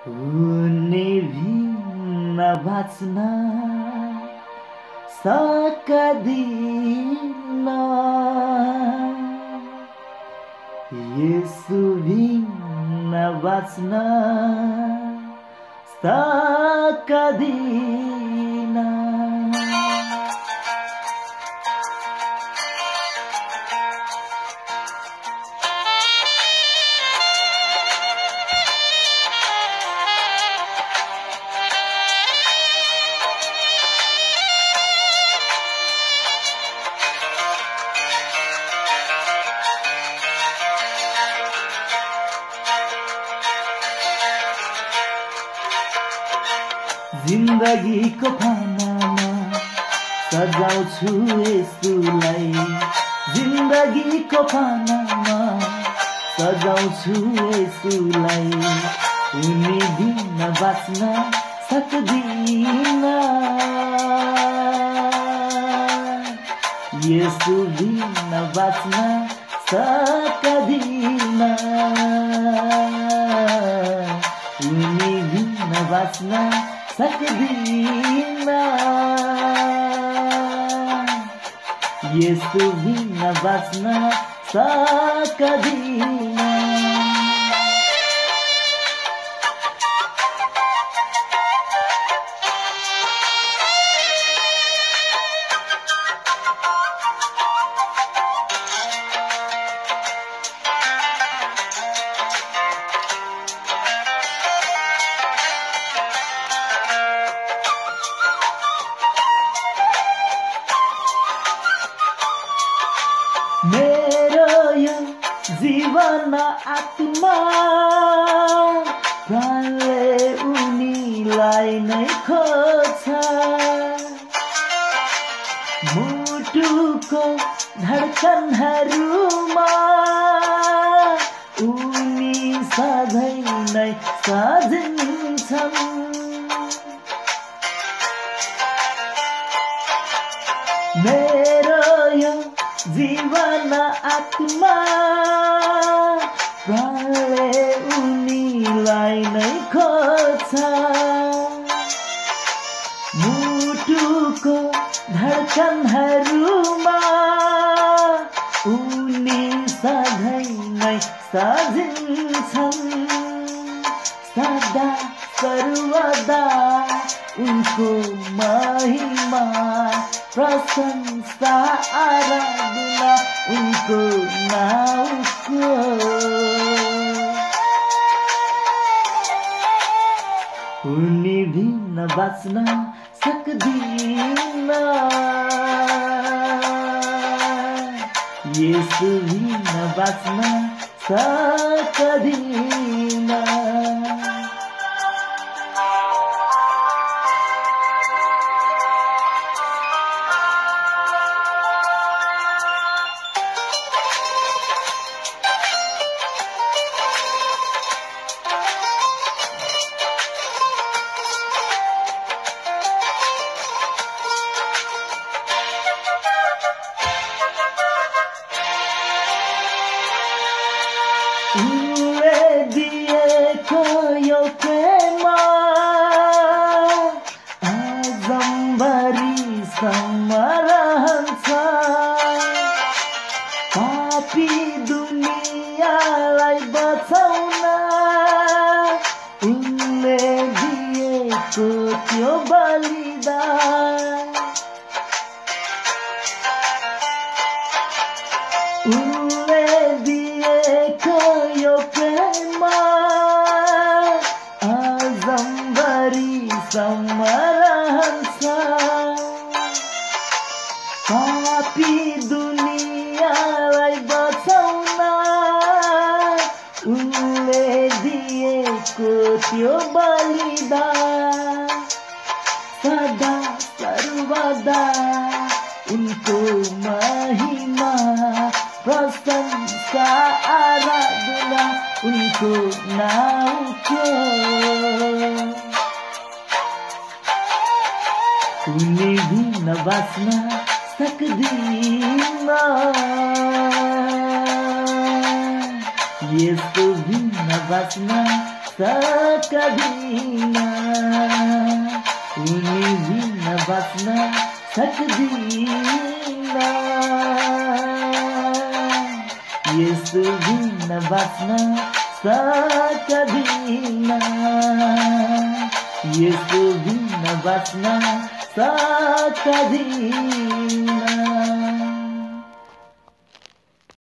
उनी भिन्न बाँच्न सक्दिन, यसु भिन्न बाँच्न सक्दिन। जिन्दगीको पानामा सजाउँछु यसुलाई, जिन्दगीको पानामा सजाउँछु यसुलाई। उनी भिन्न बाँच्न सक्दिन, यसु भिन्न बाँच्न सक्दिन, उनी भिन्न बाँच्न सक्दिन, यसु भिन्न बाँच्न सक्दिन। मेरो यो जीवन आत्मा प्राणले उनीलाई नै खोज्छ, मुटुको धडकनहरूमा उनी सधैँ नै सजिन्छन्। मेरो यो जीवन आत्मा प्राणले उनीलाई नै खोज्छ, मुटुको धडकनहरूमा उनी सधैँ नै सजिन्छन्। सदा सर्वदा उनको महिमा प्रशंसा आराधना उनको नाउँको। उनी भिन्न बाँच्न सक्दिन, यसु भिन्न बाँच्न सक्दिन। उनले दिएको यो प्रेम आजम्भरिसम्म रहन्छ, पापी दुनियाँलाई बचाउन उनले दिएको त्यो बलिदान। उनले दिएको यो प्रेम आजम्भरिसम्म रहन्छ, पापी दुनियाँलाई बचाउन उनले दिएको त्यो बलिदान। सदा सर्वदा उनको महिमा प्रशंसा आराधना उनको नाउँको। उनी भिन्न बाँच्न सक्दिन, यसो भिन्न बाँच्न सक्दिन उनी बिना बाँच्न सक्दिन यसो बिना बाँच्न सक्दिन यसो बिना बाँच्न सक्दिन